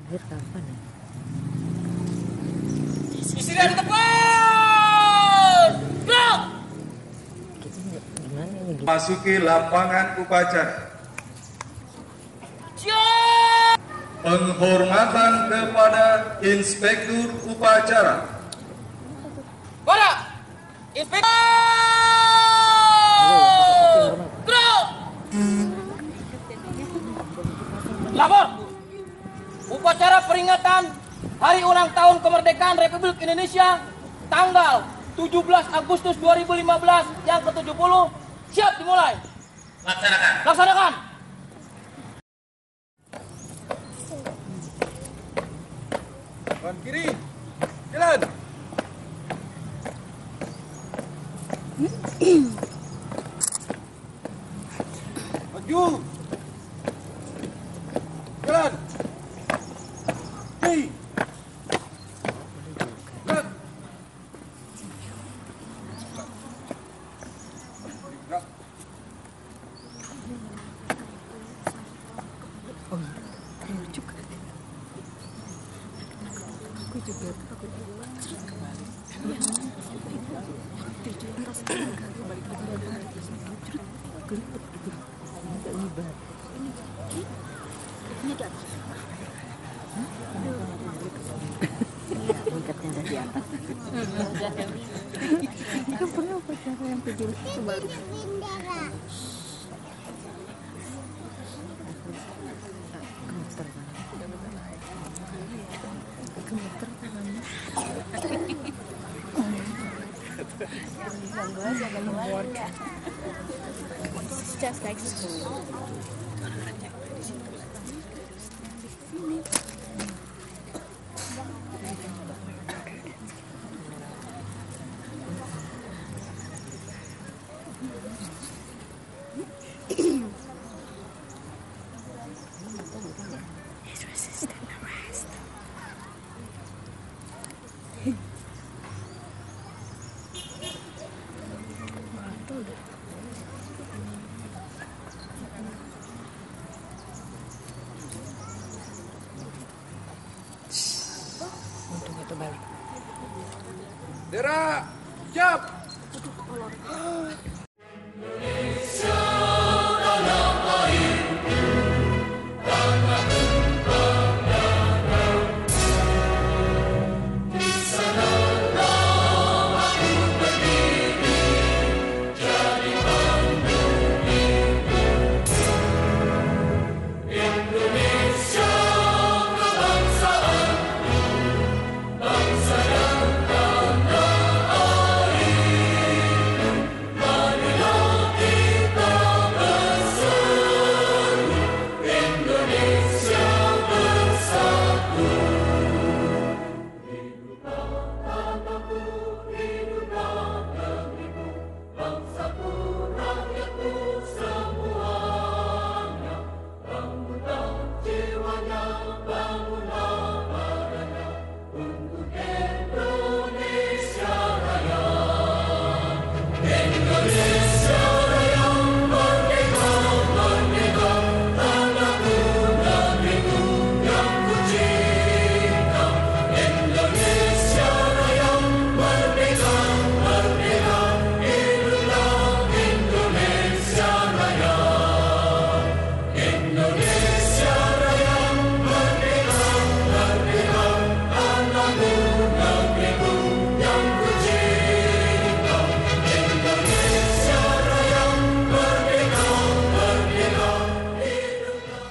Terakhir kapan ya? Istirahat di depan! Gerak! Kita gimana ini? Masuki lapangan upacara. Siap! Penghormatan kepada Inspektur Upacara. Pada! Inspektur! Gerak! Lapor! Upacara peringatan Hari Ulang Tahun Kemerdekaan Republik Indonesia tanggal 17 Agustus 2015 yang ke-70 siap dimulai. Laksanakan. Laksanakan. Kanan kiri, jalan. Maju. Jalan. Hei. Gerak. Gerak. Oh iya, bener juga. Aku juga takut terus kembali. Terus kembali balik lagi kelipet gitu. Agak libat. Ini di atas. Lengkapnya ada di atas. Kan pernah upacara yang 17 itu baru. Gemeter kan? Gemeter tangannya. It's just like school. His resistant arrest. Untung itu balik. Gerak. Siap. Bangunlah jiwanya, bangunlah